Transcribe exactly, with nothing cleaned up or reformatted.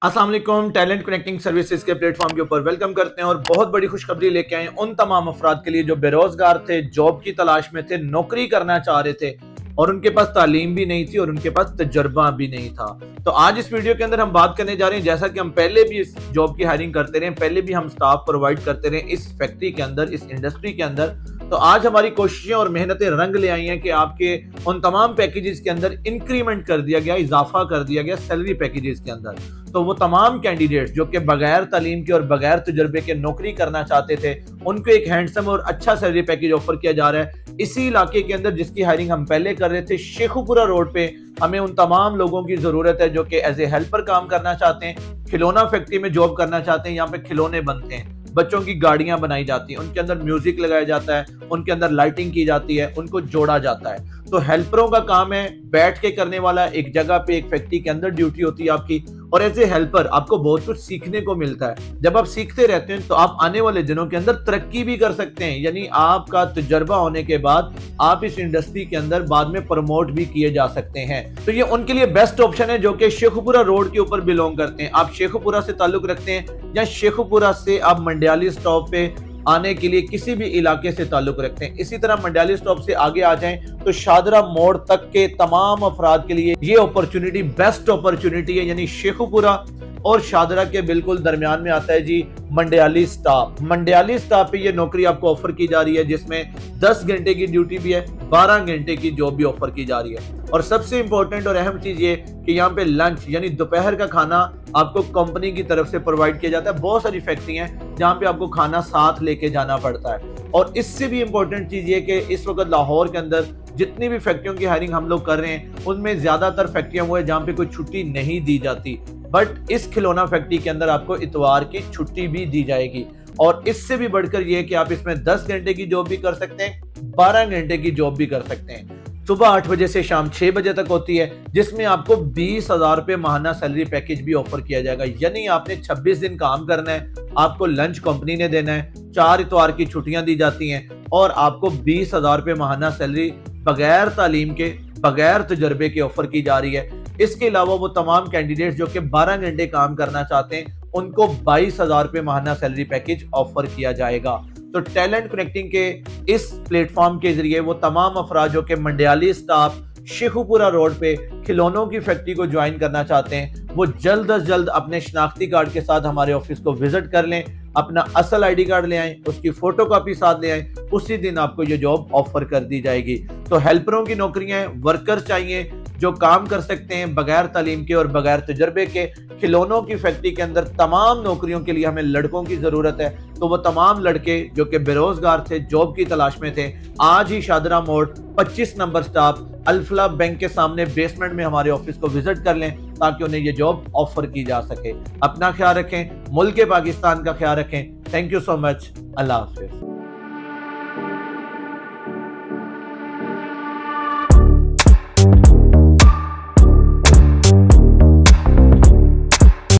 अस्सलाम वालेकुम। Talent connecting services के प्लेटफॉर्म के ऊपर वेलकम करते हैं और बहुत बड़ी खुशखबरी लेके आए उन तमाम अफराद के लिए जो बेरोजगार थे, जॉब की तलाश में थे, नौकरी करना चाह रहे थे और उनके पास तालीम भी नहीं थी और उनके पास तजर्बा भी नहीं था। तो आज इस वीडियो के अंदर हम बात करने जा रहे हैं, जैसा कि हम पहले भी इस जॉब की हायरिंग करते रहे, पहले भी हम स्टाफ प्रोवाइड करते रहे इस फैक्ट्री के अंदर, इस इंडस्ट्री के अंदर। तो आज हमारी कोशिशें और मेहनतें रंग ले आई हैं कि आपके उन तमाम पैकेजेस के अंदर इंक्रीमेंट कर दिया गया, इजाफा कर दिया गया सैलरी पैकेजेस के अंदर। तो वो तमाम कैंडिडेट्स जो कि बगैर तालीम के और बगैर तजुर्बे के नौकरी करना चाहते थे, उनको एक हैंडसम और अच्छा सैलरी पैकेज ऑफर किया जा रहा है इसी इलाके के अंदर जिसकी हायरिंग हम पहले कर रहे थे। शेखुपुरा रोड पे हमें उन तमाम लोगों की जरूरत है जो कि एज ए हेल्पर काम करना चाहते हैं, खिलौना फैक्ट्री में जॉब करना चाहते हैं। यहाँ पे खिलौने बनते हैं, बच्चों की गाड़ियां बनाई जाती हैं, उनके अंदर म्यूजिक लगाया जाता है, उनके अंदर लाइटिंग की जाती है, उनको जोड़ा जाता है। तो हेल्परों का काम है बैठ के करने वाला, एक जगह पे एक फैक्ट्री के अंदर ड्यूटी होती है आपकी, और एज ए हेल्पर आपको बहुत कुछ सीखने को मिलता है। जब आप सीखते रहते हैं तो आप आने वाले दिनों के अंदर तरक्की भी कर सकते हैं, यानी आपका तजर्बा होने के बाद आप इस इंडस्ट्री के अंदर बाद में प्रमोट भी किए जा सकते हैं। तो ये उनके लिए बेस्ट ऑप्शन है जो कि शेखुपुरा रोड के ऊपर बिलोंग करते हैं। आप शेखुपुरा से ताल्लुक रखते हैं या शेखुपुरा से आप मंडियाली स्टॉप पे आने के लिए किसी भी इलाके से ताल्लुक रखते हैं। इसी तरह मंडियाली स्टॉप से आगे आ जाएं तो शादरा मोड़ तक के तमाम अफराद के लिए ये अपॉर्चुनिटी बेस्ट अपॉर्चुनिटी है, यानी शेखुपुरा और शादरा के बिल्कुल दरमियान में आता है जी मंडियाली स्टॉप। मंडियाली स्टॉप पे ये नौकरी आपको ऑफर की जा रही है जिसमें दस घंटे की ड्यूटी भी है, बारह घंटे की जॉब भी ऑफर की जा रही है। और सबसे इंपॉर्टेंट और अहम चीज ये कि यहाँ पे लंच यानी दोपहर का खाना आपको कंपनी की तरफ से प्रोवाइड किया जाता है। बहुत सारी फैक्ट्री हैं जहाँ पे आपको खाना साथ लेके जाना पड़ता है। और इससे भी इंपॉर्टेंट चीज ये कि इस वक्त लाहौर के अंदर जितनी भी फैक्ट्रियों की हायरिंग हम लोग कर रहे हैं उनमें ज्यादातर फैक्ट्रियां वो है जहाँ पे कोई छुट्टी नहीं दी जाती, बट इस खिलौना फैक्ट्री के अंदर आपको इतवार की छुट्टी भी दी जाएगी। और इससे भी बढ़कर यह कि आप इसमें दस घंटे की जॉब भी कर सकते हैं, बारह घंटे की जॉब भी कर सकते हैं। सुबह आठ बजे से शाम छह बजे तक होती है, जिसमें आपको बीस हजार रुपए माहाना सैलरी पैकेज भी ऑफर किया जाएगा। यानी आपने छब्बीस दिन काम करना है, आपको लंच कंपनी ने देना है, चार इतवार की छुट्टियां दी जाती हैं और आपको बीस हजार रुपए माहाना सैलरी बगैर तालीम के, बगैर तजर्बे के ऑफर की जा रही है। इसके अलावा वो तमाम कैंडिडेट्स जो कि बारह घंटे काम करना चाहते हैं उनको बाईस हजार रुपए माहाना सैलरी पैकेज ऑफर किया जाएगा। तो टैलेंट कनेक्टिंग के इस प्लेटफॉर्म के जरिए वो तमाम अफराद जो कि मंडियाली स्टाफ शेखुपुरा रोड पे खिलौनों की फैक्ट्री को ज्वाइन करना चाहते हैं वो जल्द अज जल्द अपने शनाख्ती कार्ड के साथ हमारे ऑफिस को विजिट कर लें, अपना असल आईडी कार्ड ले आएं, उसकी फोटो कॉपी साथ ले आएं, उसी दिन आपको ये जॉब ऑफर कर दी जाएगी। तो हेल्परों की नौकरियां, वर्कर्स चाहिए जो काम कर सकते हैं बगैर तालीम के और बगैर तजर्बे के। खिलौनों की फैक्ट्री के अंदर तमाम नौकरियों के लिए हमें लड़कों की जरूरत है। तो वो तमाम लड़के जो कि बेरोजगार थे, जॉब की तलाश में थे, आज ही शादरा मोड़ पच्चीस नंबर स्टाफ अल्फला बैंक के सामने बेसमेंट में हमारे ऑफिस को विजिट कर लें ताकि उन्हें ये जॉब ऑफर की जा सके। अपना ख्याल रखें, मुल्क पाकिस्तान का ख्याल रखें। Thank you so much. अल्लाह हाफिज।